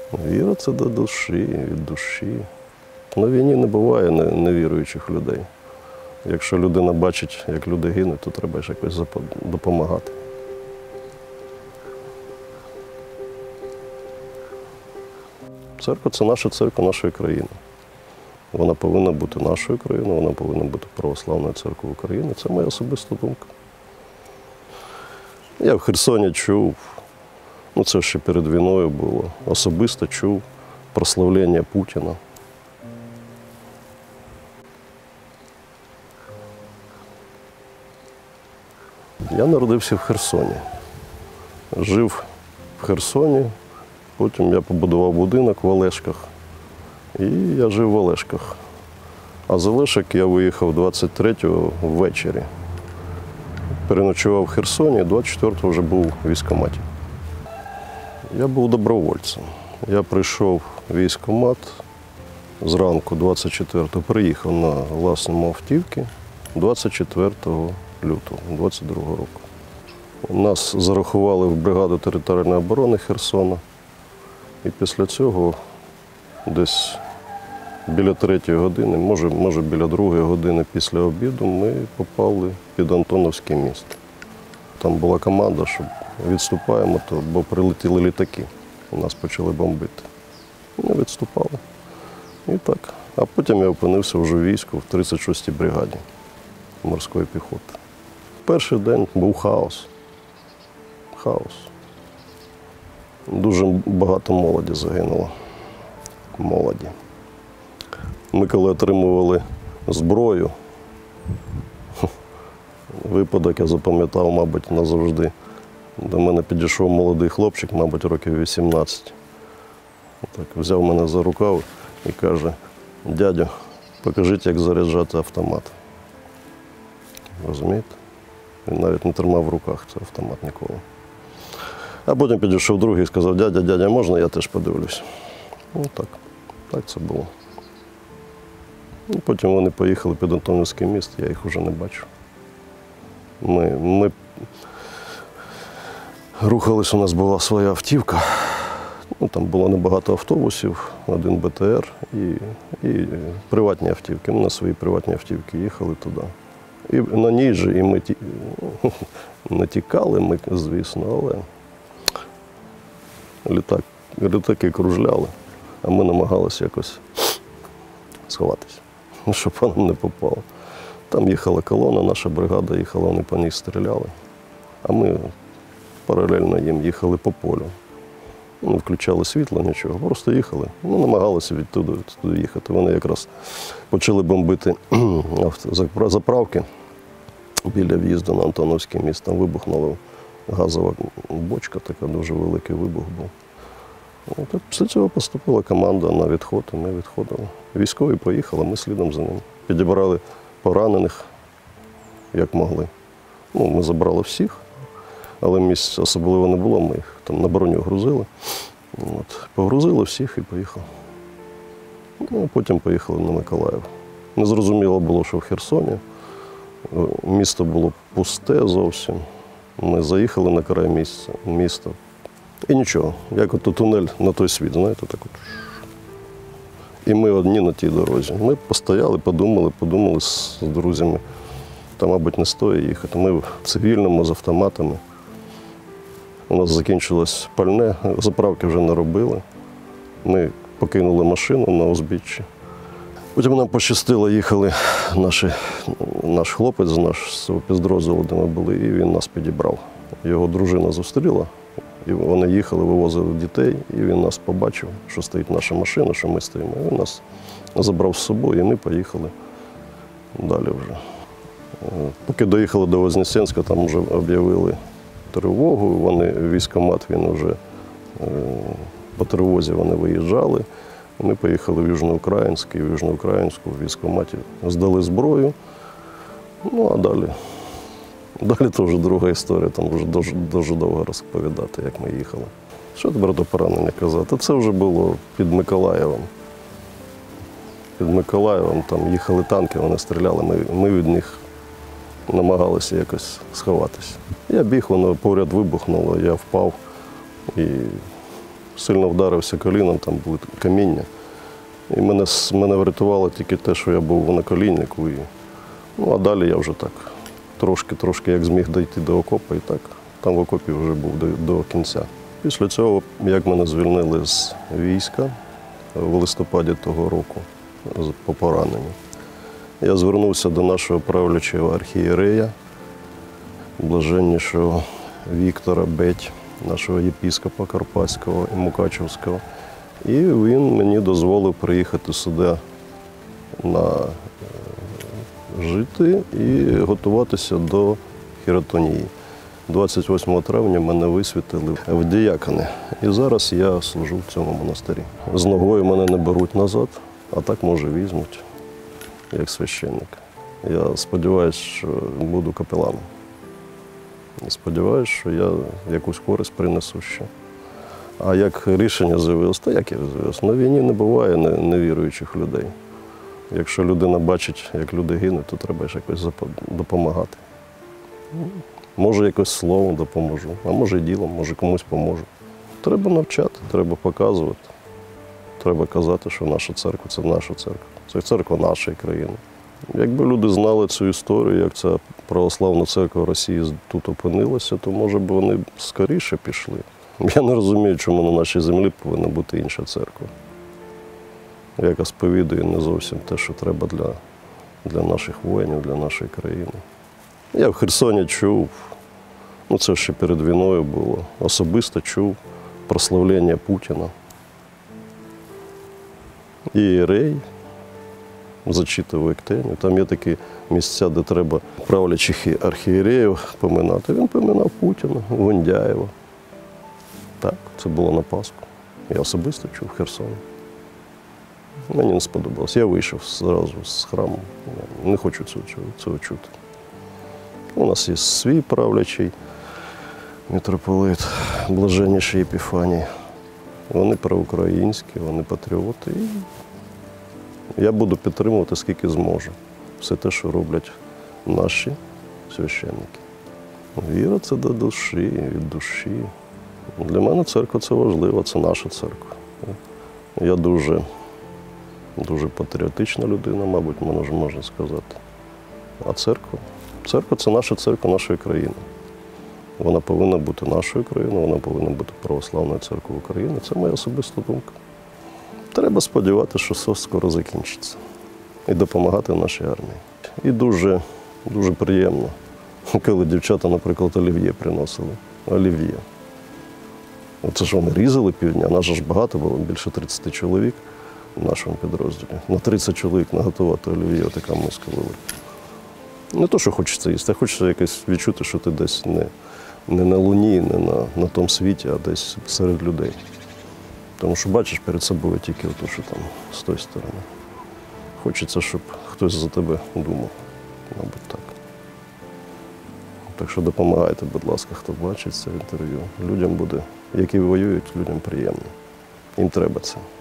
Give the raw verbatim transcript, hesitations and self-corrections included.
Віра – це до душі, від душі. На війні не буває невіруючих людей. Якщо людина бачить, як люди гинуть, то треба ж якось допомагати. Церква – це наша церква нашої країни. Вона повинна бути нашою країною, вона повинна бути православною церквою України. Це моя особиста думка. Я в Херсоні чув, ну це ще перед війною було, особисто чув прославлення Путіна. Я народився в Херсоні. Жив в Херсоні, потім я побудував будинок в Олешках. І я жив в Олешках. А з Олешок я виїхав двадцять третього ввечері. Переночував в Херсоні, двадцять четвертого вже був у військкоматі. Я був добровольцем. Я прийшов в військкомат зранку двадцять четвертого, приїхав на власному автівці двадцять четвертого лютого двадцять другого року. Нас зарахували в бригаду територіальної оборони Херсона. І після цього десь біля третьої години, може, може біля другої години після обіду ми попали під Антоновське місто. Там була команда, що відступаємо, то, бо прилетіли літаки. Нас почали бомбити. Ми відступали. І так. А потім я опинився вже в війську в тридцять шостій бригаді морської піхоти. Перший день був хаос. Хаос. Дуже багато молоді загинуло. Молоді. Ми коли отримували зброю, випадок я запам'ятав, мабуть, назавжди. До мене підійшов молодий хлопчик, мабуть, років вісімнадцять. Так, взяв мене за рукав і каже: дядю, покажіть, як заряджати автомат. Розумієте? Він навіть не тримав в руках цей автомат ніколи. А потім підійшов другий і сказав: дядя, дядя, можна я теж подивлюсь? Ну так, так це було. І потім вони поїхали під Антонівське місто, я їх вже не бачу. Ми, ми рухались, у нас була своя автівка. Ну, там було небагато автобусів, один Б Т Р і, і приватні автівки. Ми на свої приватні автівки їхали туди. І на ній же і ми ті... не тікали, ми, звісно, але літак, літаки кружляли, а ми намагалися якось сховатися, щоб вона не попала. Там їхала колона, наша бригада їхала, вони по ній стріляли, а ми паралельно їм їхали по полю. Не включали світло, нічого, просто їхали. Ну, намагалися відтуди, відтуди їхати. Вони якраз почали бомбити заправки біля в'їзду на Антоновське місто. Там вибухнула газова бочка, така дуже великий вибух був. От, після цього поступила команда на відход, і ми відходили. Військові поїхали, ми слідом за ними. Підібрали поранених, як могли. Ну, ми забрали всіх. Але місць особливо не було, ми їх там на броню грузили. От, погрузили всіх і поїхали. Ну, потім поїхали на Миколаїв. Незрозуміло було, що в Херсоні. Місто було пусте зовсім. Ми заїхали на край місця, міста. І нічого, як от тунель на той світ, знаєте, так от. І ми одні на тій дорозі. Ми постояли, подумали, подумали з друзями. Та, мабуть, не стоїть їхати. Ми в цивільному, з автоматами. У нас закінчилось пальне, заправки вже не робили. Ми покинули машину на узбіччі. Потім нам пощастило, їхали наші, наш хлопець з нашого підрозділу, де ми були, і він нас підібрав. Його дружина зустріла, і вони їхали, вивозили дітей, і він нас побачив, що стоїть наша машина, що ми стоїмо. І він нас забрав з собою, і ми поїхали далі вже. Поки доїхали до Вознесенська, там вже об'явили тривогу, вони, військкомат, він вже по тривозі вони виїжджали. Ми поїхали в Южноукраїнський, в Южноукраїнську, в військкоматі, здали зброю. Ну, а далі, далі теж друга історія, там вже дуже, дуже довго розповідати, як ми їхали. Що тепер до поранення казати? Це вже було під Миколаєвом. Під Миколаєвом там їхали танки, вони стріляли, ми, ми від них намагалися якось сховатися. Я біг, воно поряд вибухнуло, я впав і Сильно вдарився коліном, там були каміння. І мене, с- мене врятувало тільки те, що я був на коліннику. І, ну, а далі я вже так трошки-трошки як зміг дійти до окопу, і так там в окопі вже був до, до кінця. Після цього, як мене звільнили з війська в листопаді того року з- по пораненню, я звернувся до нашого правлячого архієрея, блаженнішого Віктора Беть, нашого єпіскопа Карпатського і Мукачевського. І він мені дозволив приїхати сюди на е, жити і готуватися до хіротонії. двадцять восьмого травня мене висвітили в діякони. І зараз я служу в цьому монастирі. З ногою мене не беруть назад, а так, може, візьмуть, як священник. Я сподіваюся, що буду капеланом. Сподіваюся, що я якусь користь принесу ще. А як рішення з'явилось, та як я з'явилось? На війні не буває не- невіруючих людей. Якщо людина бачить, як люди гинуть, то треба ж якось запо- допомагати. Може, якось словом допоможу, а може і ділом, може комусь поможу. Треба навчати, треба показувати. Треба казати, що наша церква це наша церква. Це церква нашої країни. Якби люди знали цю історію, як ця православна церква Росії тут опинилася, то, може б, вони б скоріше пішли. Я не розумію, чому на нашій землі повинна бути інша церква, яка сповідує не зовсім те, що треба для, для наших воїнів, для нашої країни. Я в Херсоні чув, ну це ще перед війною було, особисто чув прославлення Путіна. І Єрей зачитував Ектеню. Там є такі місця, де треба правлячих і архієреїв поминати. Він поминав Путіна, Гундяєва. Так, це було на Пасху. Я особисто чув в Херсоні. Мені не сподобалось. Я вийшов зразу з храму. Не хочу цього, цього чути. У нас є свій правлячий митрополит, блаженніший Епіфаній. Вони проукраїнські, вони патріоти. І я буду підтримувати, скільки зможу. Все те, що роблять наші священники. Віра – це до душі, від душі. Для мене церква – це важливо, це наша церква. Я дуже, дуже патріотична людина, мабуть, можна, можна сказати. А церква? Церква – це наша церква нашої країни. Вона повинна бути нашою країною, вона повинна бути православною церквою України. Це моя особиста думка. Треба сподіватися, що все скоро закінчиться. І допомагати нашій армії. І дуже, дуже приємно, коли дівчата, наприклад, олів'є приносили. Олів'є. Оце ж вони різали півдня, нас ж багато було, більше тридцять чоловік в нашому підрозділі. На тридцять чоловік наготувати олів'є, отака миска велика. Не то, що хочеться їсти, а хочеться якось відчути, що ти десь не, не на Луні, не на, на тому світі, а десь серед людей. Тому що бачиш перед собою тільки ото, що там з тої сторони. Хочеться, щоб хтось за тебе думав, мабуть, так. Так що допомагайте, будь ласка, хто бачить це інтерв'ю. Людям буде, які воюють, людям приємно. Їм треба це.